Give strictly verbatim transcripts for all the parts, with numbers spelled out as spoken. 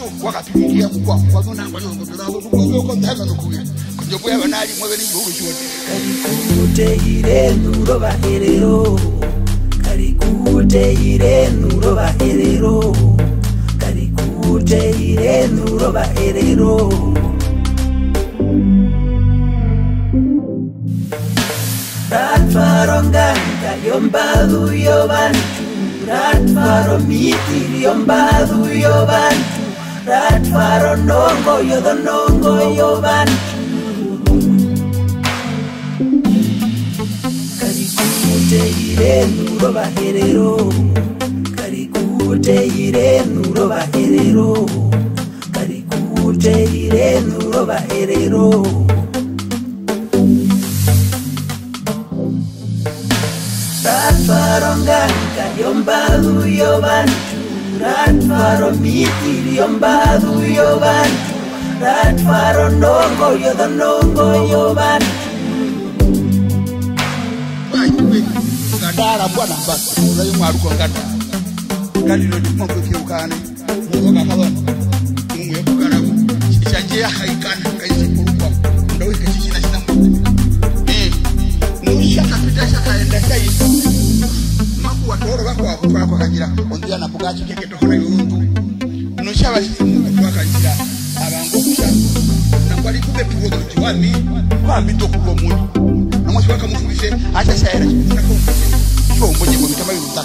so wakapigia kwa kwa zona kwa nongo ndabo duko ko ndaka dukuya kunjo bwa banali mwe beni bwo shoti Karikute ire nuro baherero Karikute ire nuro baherero Karikute ire nuro baherero Ratfaronganga yombadu yobantu Ratfaro miti yombadu yobantu Ratfaro nongo yodonongo yobantu Karikute ire nuro baherero Karikute ire nuro baherero Karikute ire nuro baherero Ratfaronganga yombadu yobantu Ratfaro miti yombadu yobantu Ratfaro nongo yodonongo yobantu Ngandara bwana mbasa urayo mwaruko nganda kandi no dimo kukirukane ngo kakabona umwe kukarabu cyanje haikana kaisi kurukwa ndawe kishina shina eh nushaka pitasha kaenda kai maku watoro bako kwa kwa kangira ondia na bugachi keke tohora yundu nushaba kwa kangira abango kusha nangwali kube piwodo tiwami kwa mbito kubo mundu namwe waka mufundishe acha shaira na kumfundisha cho mwenye kwa kama yunataka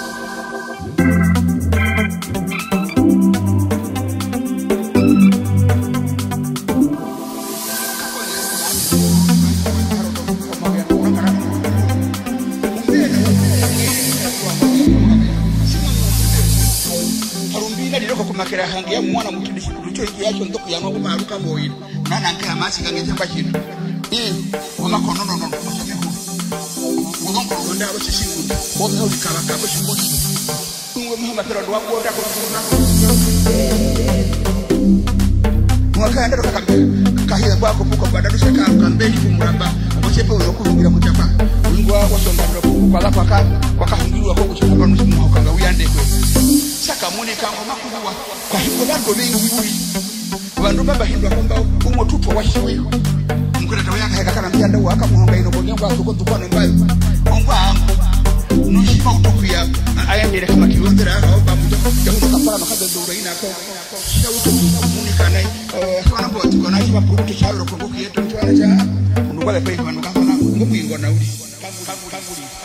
makera hangi ya mwana mutudisi kucho iki yacho ndoko ya ngoku maruka boyini nana nkaya masi kangeze mbachino eh wama konono no kusome ku wongo ngonda abo chishingu wongo likaba kabo shingoni ngwe muhamba pero ndo wako ndako kuna mwaka ndaro kakambe kahira kwako puko badadusha ka kambeni kumuramba ochepe uyo kuvingira kuchapa wingo wako songa ndo kwa lafa ka kwa kahungirwa ko kuchapa nusimu ukanga uyande kwe saka mune kango makuwa kwa hivyo bando bengi wiwi bandu baba hindwa kwamba umo tuto washiwe mkuleta yaka heka kana mjanda waka muhonga ino bongengo akuko tukwane mbayo ongwa angu nushipa utokuya ayendele kama kiwondera au bamujo yahuno kapara makaza dura ina ko shauto muni kanai kana bo tukona hiba product chalo ko ko yeto twala cha ndugale pe banu kafana ngomu ingona uli kangu kangu